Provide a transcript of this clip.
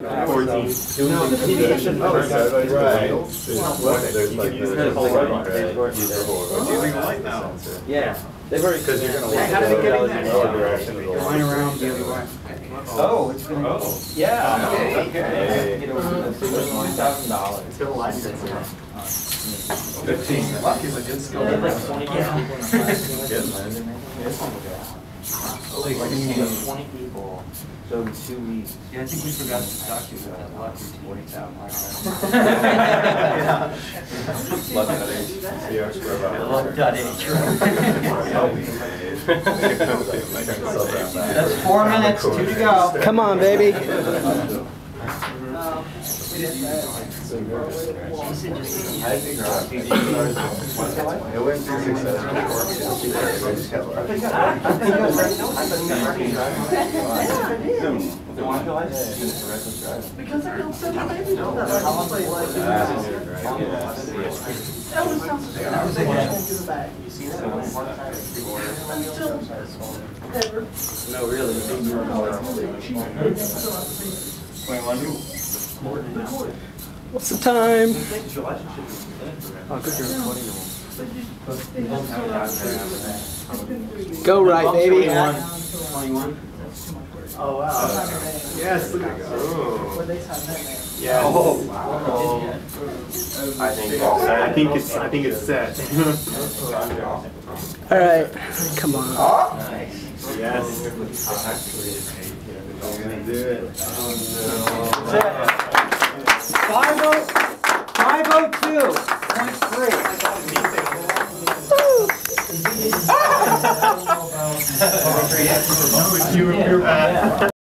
14. Right. There's like using a light now. Yeah. They've already, because you're going to how did it get in there? Going around the other way. Oh, it's going to. Oh. Yeah. Okay. Get over $1,000. It's got a license. 15. Luck is a good skill. They had like 20 people in the class. Like 20 people. So in 2 weeks. Yeah, I think we forgot to document that luck is 40,000. Luck at age. That's 4 minutes, 2 to go. Come on, baby. It went through Because I don't send my baby know that. I was like, No, really. What's the time? Oh, good, you're recording them. Go right, baby. 21. Oh, wow. Yes, look at go. Yeah. Oh, wow. I think it's set. All right, come on. Yes. I'm gonna do it. Oh, no. 502.3. You were bad.